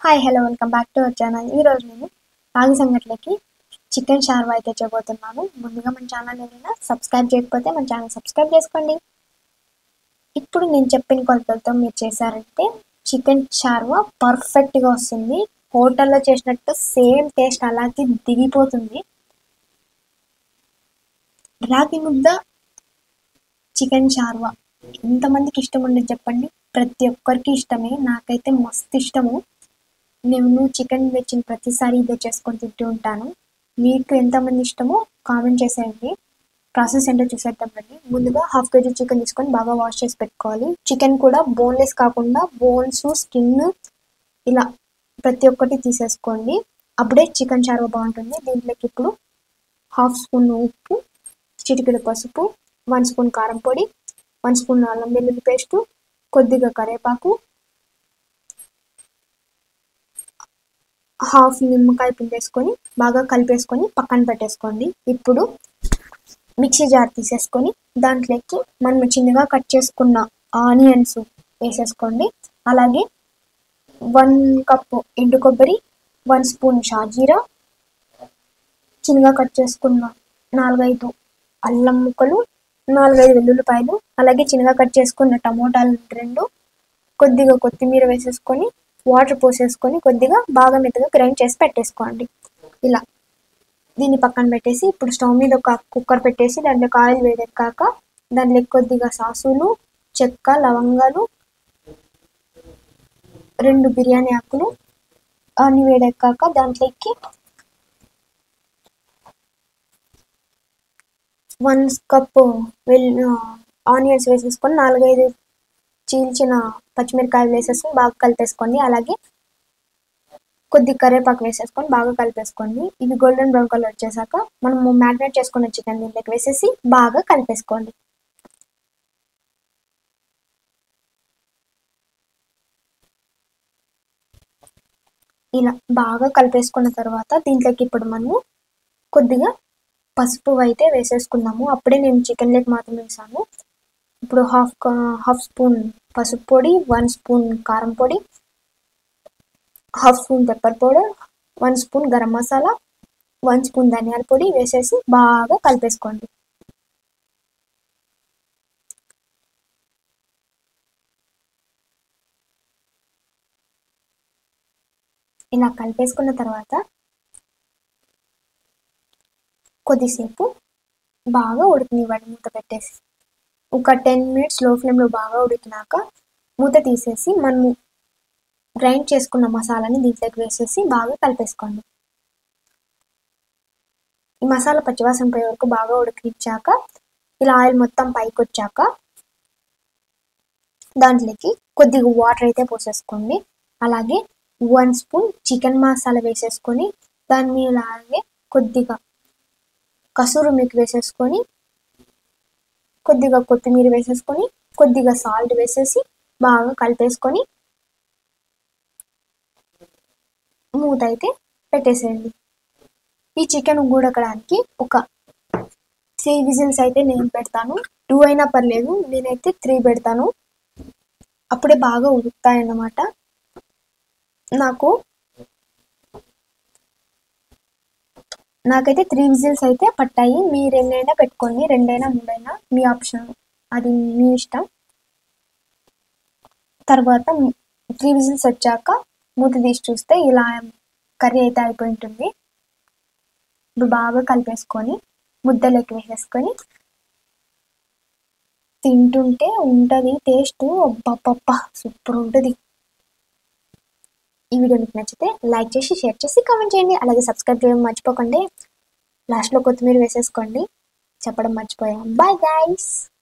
Hi hello welcome back to our channel. ఈరోజు నేను రాగి సంగట్లకి చికెన్ షార్వా అయితే చేయబోతున్నాను. ముందుగా మన ఛానల్ ఏదైనా సబ్స్క్రైబ్ చేయకపోతే మన ఛానల్ సబ్స్క్రైబ్ చేసుకోండి. ఇప్పుడు నేను చెప్పిన కొలతలతో మీరు చేశారంటే చికెన్ షార్వా పర్ఫెక్ట్గా వస్తుంది. హోటల్లో చేసినట్టు సేమ్ టేస్ట్ అలాగే దిగిపోతుంది. రాగి ముద్ద చికెన్ షార్వా ఎంతమందికి ఇష్టం ఉండదు చెప్పండి? ప్రతి ఒక్కరికి ఇష్టమే. నాకైతే మస్తు ఇష్టము. నేను చికెన్ తెచ్చిన ప్రతిసారి ఇదే చేసుకొని తింటూ ఉంటాను. మీకు ఎంతమంది ఇష్టమో కామెంట్ చేసేయండి. ప్రాసెస్ ఏంటో చూసేద్దాం రండి. ముందుగా 1/2 kg చికెన్ తీసుకొని బాగా వాష్ చేసి పెట్టుకోవాలి. చికెన్ కూడా బోన్లెస్ కాకుండా బోన్స్, స్కిన్ ఇలా ప్రతి ఒక్కటి తీసేసుకోండి. అప్పుడే చికెన్ షార్వా బాగుంటుంది. దీంట్లోకి ఇప్పుడు 1/2 స్పూన్ ఉప్పు, చిటికెడు పసుపు, 1 స్పూన్ కారం పొడి, 1 స్పూన్ అల్లం వెల్లుల్లి పేస్టు, కొద్దిగా కరివేపాకు, 1/2 నిమ్మకాయ పిండేసుకొని బాగా కలిపేసుకొని పక్కన పెట్టేసుకోండి. ఇప్పుడు మిక్సీ జార్ తీసేసుకొని దాంట్లోకి మనం చిన్నగా కట్ చేసుకున్న ఆనియన్స్ వేసేసుకోండి. అలాగే 1 కప్పు ఎండు కొబ్బరి, 1 స్పూన్ షాజీరా, చిన్నగా కట్ చేసుకున్న 4-5 అల్లం ముక్కలు, 4-5 వెల్లుల్లిపాయలు, అలాగే చిన్నగా కట్ చేసుకున్న టమోటాలు 2, కొద్దిగా కొత్తిమీర వేసేసుకొని వాటర్ పోసేసుకొని కొద్దిగా బాగా మెత్తగా గ్రైండ్ చేసి పెట్టేసుకోండి. ఇలా దీన్ని పక్కన పెట్టేసి ఇప్పుడు స్టవ్ మీద ఒక కుక్కర్ పెట్టేసి దాంట్లో ఆయిల్ వేడెక్కాక దాంట్లో కొద్దిగా సాసులు, చెక్క, లవంగాలు, 2 బిర్యానీ ఆకులు అన్ని వేడెక్కాక దాంట్లోకి 1 కప్పు ఆనియన్స్ వేసేసుకొని 4-5 చీల్చిన పచ్చిమిరకాయలు వేసేసుకొని బాగా కలిపేసుకోండి. అలాగే కొద్ది కరివేపాకు వేసేసుకొని బాగా కలిపేసుకోండి. ఇవి గోల్డెన్ బ్రౌన్ కలర్ వచ్చేసాక మనము మ్యారినేట్ చేసుకున్న చికెన్ దీంట్లోకి వేసేసి బాగా కలిపేసుకోండి. ఇలా బాగా కలిపేసుకున్న తర్వాత దీంట్లోకి ఇప్పుడు మనము కొద్దిగా పసుపు అయితే వేసేసుకున్నాము. అప్పుడే నేను చికెన్లోకి మాత్రం వేసాను. ఇప్పుడు హాఫ్ స్పూన్ పసుపు పొడి, 1 స్పూన్ కారం పొడి, 1/2 spoon pepper powder, 1 spoon garam masala, 1 spoon ధనియాల పొడి వేసేసి బాగా కలిపేసుకోండి. ఇలా కలిపేసుకున్న తర్వాత కొద్దిసేపు బాగా ఉడకనివ్వండి మూత పెట్టేసి. ఒక 10 మినిట్స్ లో ఫ్లేమ్లో బాగా ఉడికినాక మూత తీసేసి మనము గ్రైండ్ చేసుకున్న మసాలాని దీంట్లోకి వేసేసి బాగా కలిపేసుకోండి. ఈ మసాలా పచ్చివాసన పోయే వరకు బాగా ఉడికించాక ఇలా ఆయిల్ మొత్తం పైకి వచ్చాక దాంట్లోకి కొద్దిగా వాటర్ అయితే పోసేసుకోండి. అలాగే 1 స్పూన్ చికెన్ మసాలా వేసేసుకొని దాని మీద అలాగే కొద్దిగా కసూరి మేతి వేసేసుకొని కొద్దిగా కొత్తిమీర వేసేసుకొని కొద్దిగా సాల్ట్ వేసేసి బాగా కలిపేసుకొని మూత అయితే పెట్టేసేయండి. ఈ చికెన్ ఉడకడానికి ఒక 3 విజిల్స్ అయితే నేను పెడతాను. 2 అయినా పర్లేదు, నేనైతే 3 పెడతాను. అప్పుడే బాగా ఉడుకుతాయి అన్నమాట. నాకైతే 3 విజిల్స్ అయితే పట్టాయి. మీరు ఎన్నైనా పెట్టుకోండి, 2 అయినా 3 అయినా మీ ఆప్షన్, అది మీ ఇష్టం. తర్వాత 3 విజిల్స్ వచ్చాక మూత తీసి చూస్తే ఇలా కర్రీ అయితే అయిపోయి ఉంటుంది. ఇప్పుడు బాగా కలిపేసుకొని ముద్దలోకి వేసేసుకొని తింటుంటే ఉంటుంది టేస్ట్ అబ్బబ్బబ్బ సూపర్ ఉంటుంది. ఈ వీడియో మీకు నచ్చితే లైక్ చేసి షేర్ చేసి కామెంట్ చేయండి. అలాగే సబ్స్క్రైబ్ చేయడం మర్చిపోకండి. లాస్ట్లో కొత్తిమీర వేసేసుకోండి, చెప్పడం మర్చిపోయాం. Bye guys.